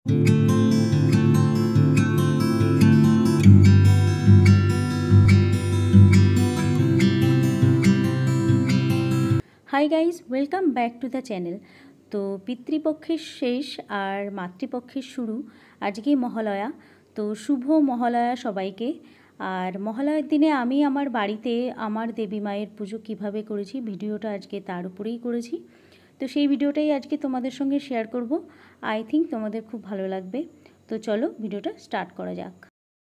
High guys welcome back to the channel. तो पितृपक्षेर शेष और मातृपक्षेर शुरू आज के महालया। तो शुभ महालया सबाइके। और महालयार दिने आमी आमार बाड़ीते आमार देवी मायेर पुजो किभाबे करेछि भिडियोटा आज के तार उपरेई करेछि। तो सेई भिडियोटाई आज के तोमादेर संगे शेयर करब। आई थिंक तोमादेर खूब भालो लागबे। तो चलो भिडियोटा स्टार्ट करा जाक।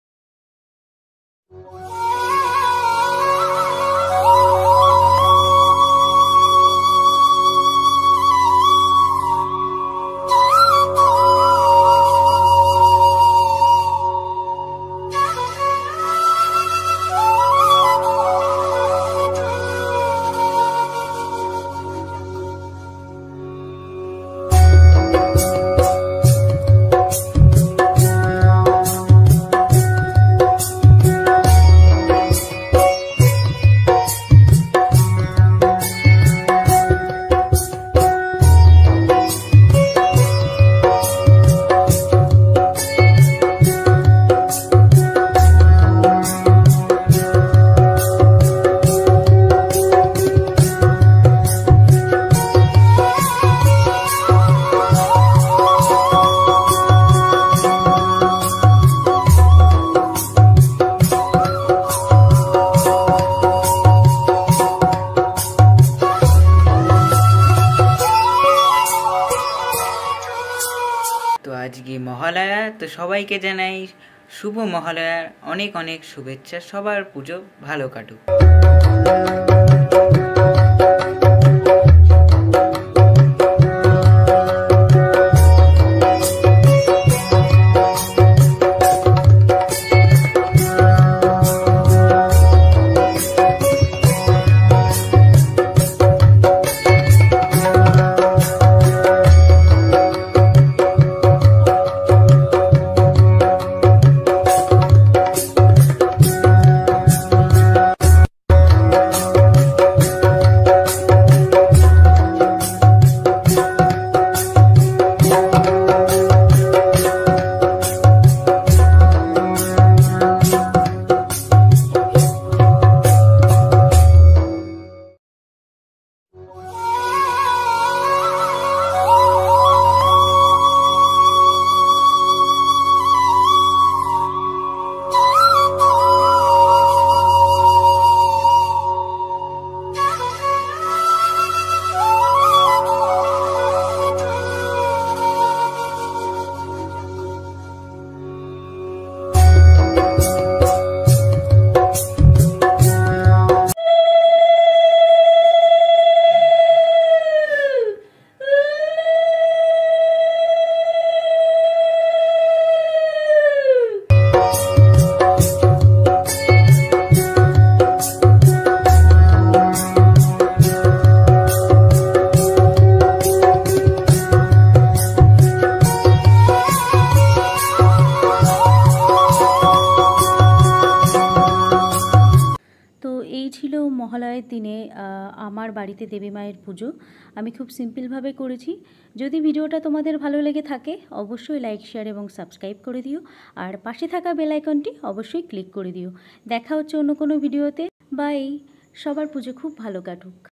तो आज की महालया तो सबाइके जानाई शुभ महालयार अनेक अनेक शुभेच्छा। सबार पुजो भालो काटुक। महालयार दिने आमार बाड़ीते देवी मायेर पुजो आमी खूब सिम्पल भावे करेछि। यदि भिडियोटा तोमादेर भालो लेगे थाके अवश्यई लाइक शेयर एबं सबस्क्राइब करे दिओ और पाशे थाका बेल आइकनटी अवश्यई क्लिक करे दिओ। देखा होच्छे अन्य कोनो भिडियोते। बाई। सबार पुजो खूब भालो काटुक।